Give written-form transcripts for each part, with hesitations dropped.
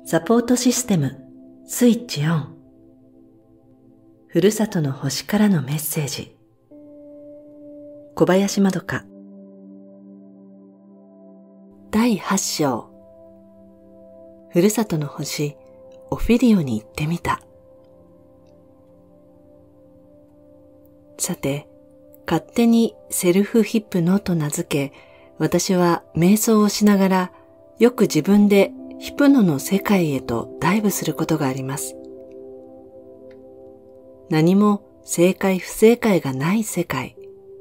サポートシステムスイッチオン。ふるさとの星からのメッセージ。小林まどか。第8章。ふるさとの星オフィリオに行ってみた。さて、勝手にセルフヒップノと名付け、私は瞑想をしながらよく自分でヒプノの世界へとダイブすることがあります。何も正解不正解がない世界。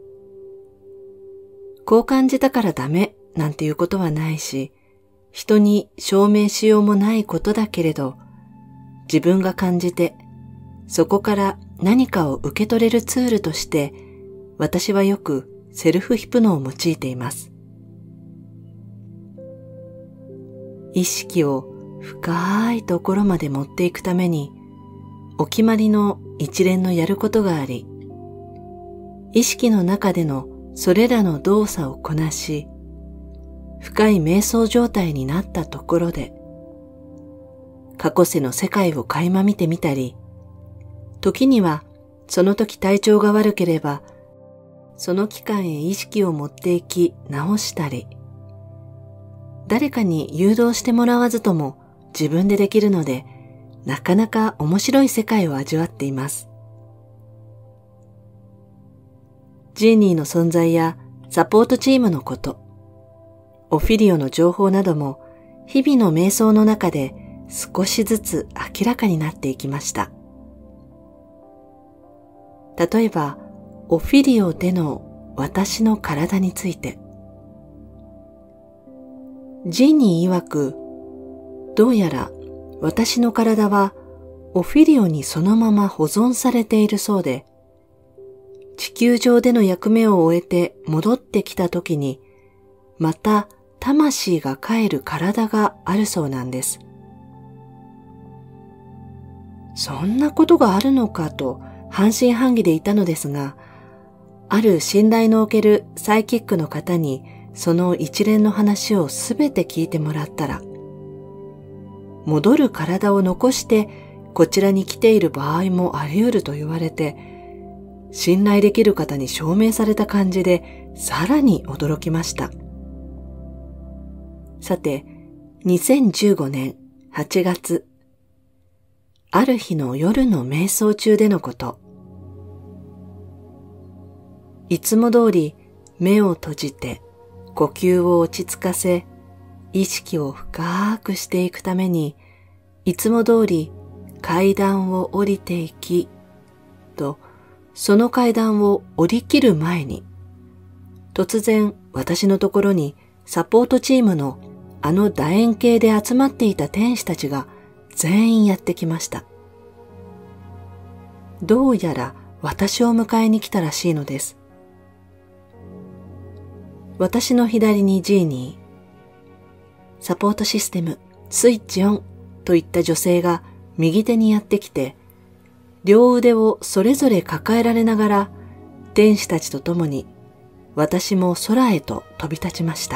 こう感じたからダメなんていうことはないし、人に証明しようもないことだけれど、自分が感じて、そこから何かを受け取れるツールとして、私はよくセルフヒプノを用いています。意識を深いところまで持っていくために、お決まりの一連のやることがあり、意識の中でのそれらの動作をこなし、深い瞑想状態になったところで、過去世の世界を垣間見てみたり、時にはその時体調が悪ければ、その期間へ意識を持っていき直したり、誰かに誘導してもらわずとも自分でできるので、なかなか面白い世界を味わっています。ジーニーの存在やサポートチームのこと、オフィリオの情報なども日々の瞑想の中で少しずつ明らかになっていきました。例えば、オフィリオでの私の体について。ジーニー曰く、どうやら私の体はオフィリオにそのまま保存されているそうで、地球上での役目を終えて戻ってきた時に、また魂が帰る体があるそうなんです。そんなことがあるのかと半信半疑でいたのですが、ある信頼のおけるサイキックの方にその一連の話をすべて聞いてもらったら、戻る体を残してこちらに来ている場合もあり得ると言われて、信頼できる方に証明された感じでさらに驚きました。さて、2015年8月、ある日の夜の瞑想中でのこと。いつも通り目を閉じて呼吸を落ち着かせ、意識を深くしていくために、いつも通り階段を降りていき、と、その階段を降り切る前に、突然私のところにサポートチームのあの楕円形で集まっていた天使たちが全員やってきました。どうやら私を迎えに来たらしいのです。私の左にジーニー、サポートシステムスイッチオンといった女性が右手にやってきて、両腕をそれぞれ抱えられながら、天使たちと共に私も空へと飛び立ちました。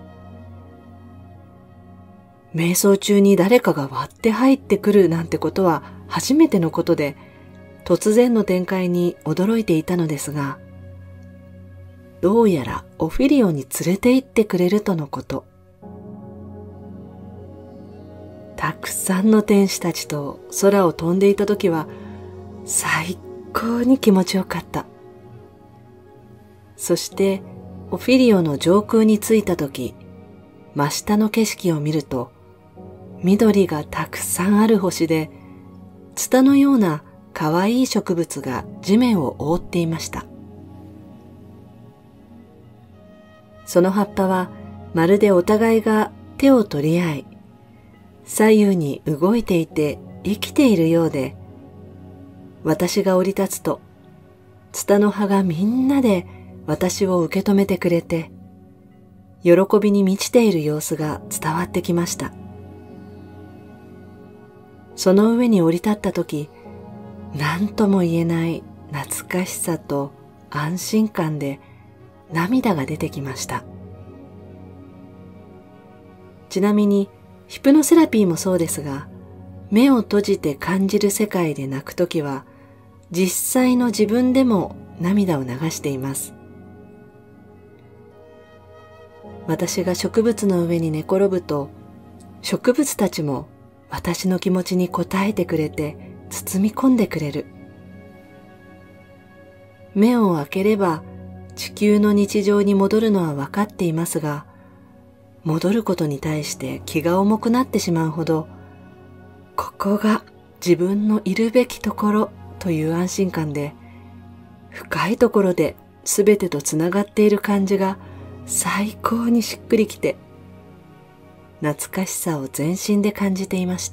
瞑想中に誰かが割って入ってくるなんてことは初めてのことで、突然の展開に驚いていたのですが、どうやらオフィリオに連れて行ってくれるとのこと。たくさんの天使たちと空を飛んでいたときは最高に気持ちよかった。そしてオフィリオの上空に着いたとき、真下の景色を見ると緑がたくさんある星で、ツタのようなかわいい植物が地面を覆っていました。その葉っぱはまるでお互いが手を取り合い、左右に動いていて生きているようで、私が降り立つと、ツタの葉がみんなで私を受け止めてくれて、喜びに満ちている様子が伝わってきました。その上に降り立ったとき、何とも言えない懐かしさと安心感で涙が出てきました。ちなみにヒプノセラピーもそうですが、目を閉じて感じる世界で泣くときは、実際の自分でも涙を流しています。私が植物の上に寝転ぶと、植物たちも私の気持ちに応えてくれて包み込んでくれる。目を開ければ地球の日常に戻るのは分かっていますが、戻ることに対して気が重くなってしまうほど、ここが自分のいるべきところという安心感で、深いところで全てとつながっている感じが最高にしっくりきて、懐かしさを全身で感じていました。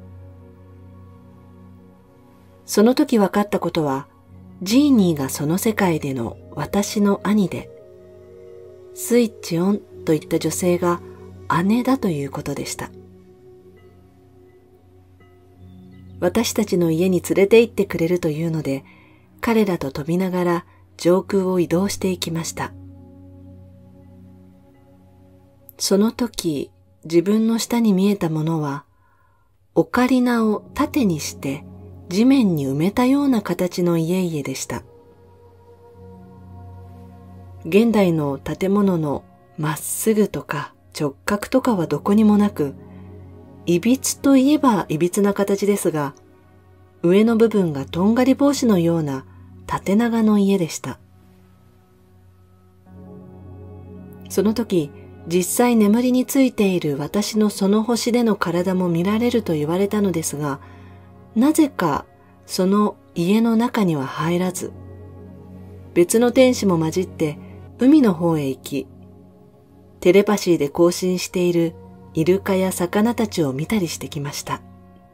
その時分かったことは、ジーニーがその世界での私の兄で、スイッチオンといった女性が姉だということでした。私たちの家に連れて行ってくれるというので、彼らと飛びながら上空を移動していきました。その時、自分の下に見えたものは、オカリナを縦にして地面に埋めたような形の家々でした。現代の建物のまっすぐとか直角とかはどこにもなく、いびつといえばいびつな形ですが、上の部分がとんがり帽子のような縦長の家でした。その時、実際眠りについている私のその星での体も見られると言われたのですが、なぜかその家の中には入らず、別の天使も混じって海の方へ行き、テレパシーで交信しているイルカや魚たちを見たりしてきました。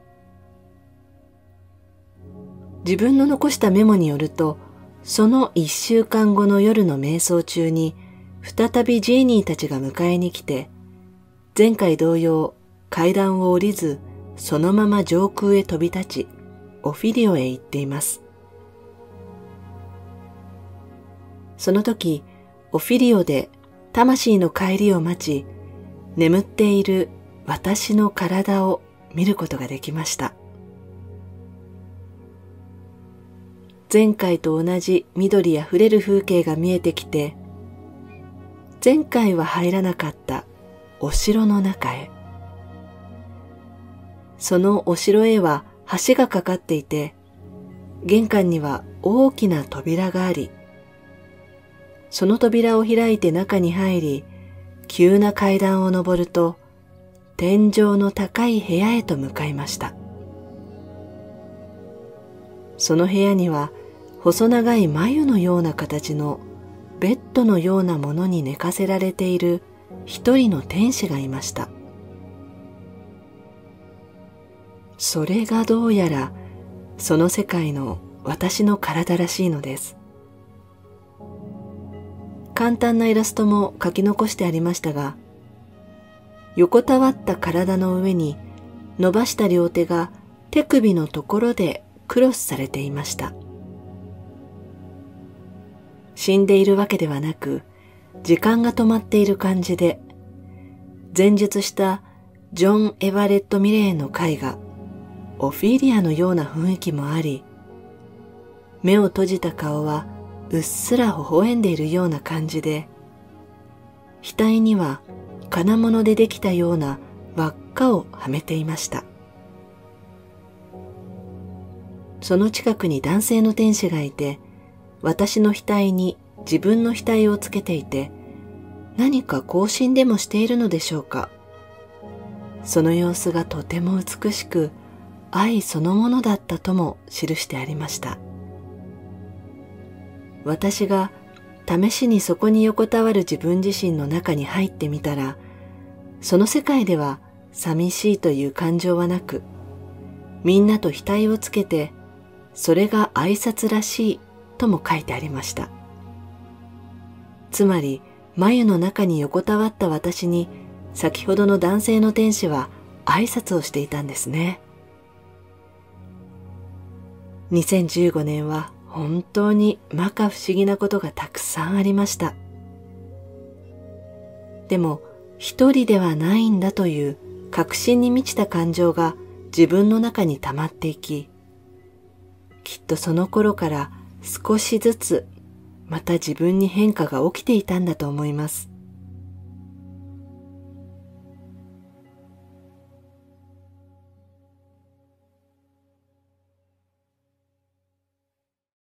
自分の残したメモによると、その1週間後の夜の瞑想中に、再びジーニーたちが迎えに来て、前回同様階段を降りず、そのまま上空へ飛び立ち、オフィリオへ行っています。その時、オフィリオで魂の帰りを待ち、眠っている私の体を見ることができました。前回と同じ緑あふれる風景が見えてきて、前回は入らなかったお城の中へ。そのお城へは橋がかかっていて、玄関には大きな扉があり、その扉を開いて中に入り、急な階段を上ると、天井の高い部屋へと向かいました。その部屋には細長い繭のような形のベッドのようなものに寝かせられている一人の天使がいました。それがどうやらその世界の私の体らしいのです。簡単なイラストも書き残してありましたが、横たわった体の上に伸ばした両手が手首のところでクロスされていました。死んでいるわけではなく、時間が止まっている感じで、前述したジョン・エバレット・ミレーの絵画、オフィリアのような雰囲気もあり、目を閉じた顔はうっすら微笑んでいるような感じで、額には金物でできたような輪っかをはめていました。その近くに男性の天使がいて、私の額に自分の額をつけていて、何か交信でもしているのでしょうか。その様子がとても美しく、愛そのものだったとも記してありました。私が試しにそこに横たわる自分自身の中に入ってみたら、その世界では寂しいという感情はなく、みんなと額をつけて、それが挨拶らしいとも書いてありました。つまり、眉の中に横たわった私に、先ほどの男性の天使は挨拶をしていたんですね。2015年は本当に摩訶不思議なことがたくさんありました。でも、一人ではないんだという確信に満ちた感情が自分の中に溜まっていき、きっとその頃から少しずつまた自分に変化が起きていたんだと思います。